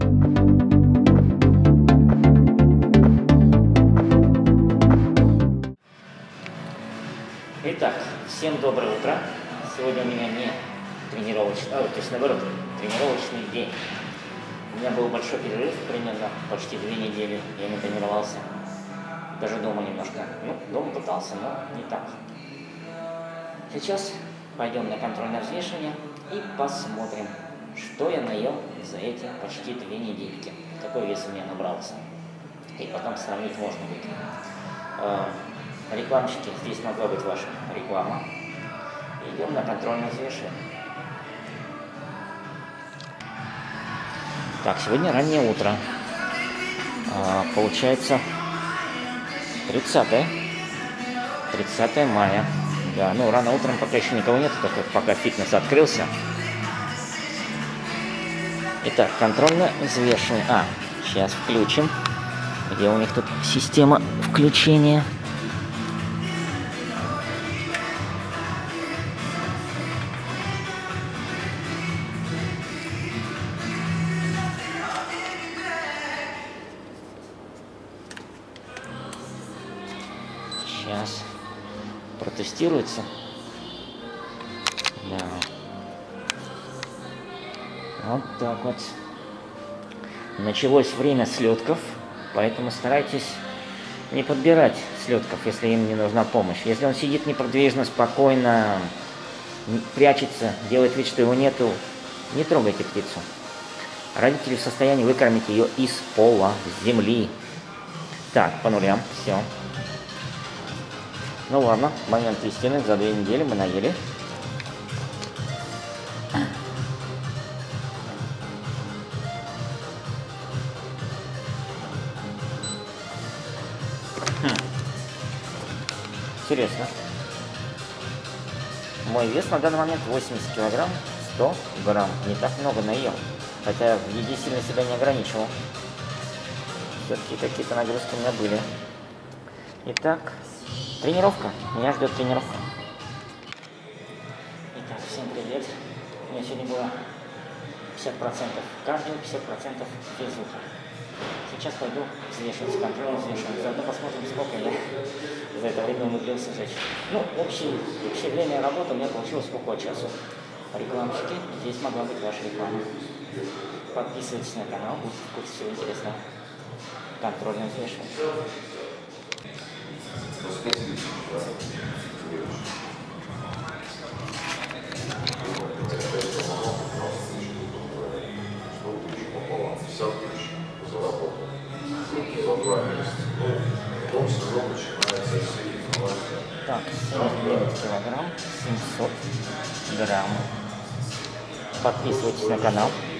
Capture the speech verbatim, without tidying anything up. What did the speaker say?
Итак, всем доброе утро. Сегодня у меня не тренировочный, а, то есть наоборот, тренировочный день. У меня был большой перерыв, примерно почти две недели. Я не тренировался. Даже дома немножко. Ну, дома пытался, но не так. Сейчас пойдем на контрольное взвешивание и посмотрим, что я наел за эти почти две недельки. Какой вес у меня набрался. И потом сравнить можно будет. Рекламщики, здесь могла быть ваша реклама. Идем на контрольное взвешивание. Так, сегодня раннее утро. А, получается тридцатое мая. Да, ну рано утром пока еще никого нет, только пока фитнес открылся. Итак, контрольное взвешивание. А, сейчас включим. Где у них тут система включения? Сейчас протестируется. Да. Вот так вот. Началось время слетков, поэтому старайтесь не подбирать слетков, если им не нужна помощь. Если он сидит неподвижно, спокойно, прячется, делает вид, что его нету, не трогайте птицу. Родители в состоянии выкормить ее из пола, с земли. Так, по нулям, все. Ну ладно, момент истины, за две недели мы наели. Хм. Интересно. Мой вес на данный момент восемьдесят килограмм, сто грамм. Не так много наел. Хотя в еде сильно себя не ограничивал. Все-таки какие-то нагрузки у меня были. Итак, тренировка. Меня ждет тренировка. Итак, всем привет. У меня сегодня было пятьдесят процентов кардио, пятьдесят процентов физуха. Сейчас пойду взвешиваться, контрольно взвешивать. Заодно посмотрим, сколько я за это время умудрился сжечь. Ну, общее, общее время работы у меня получилось около часу. Рекламщики, здесь могла быть ваша реклама. Подписывайтесь на канал, будет в курсе всего интересного. Контрольное взвешивание. Так, семьдесят девять килограмм, семьсот грамм. Подписывайтесь на канал.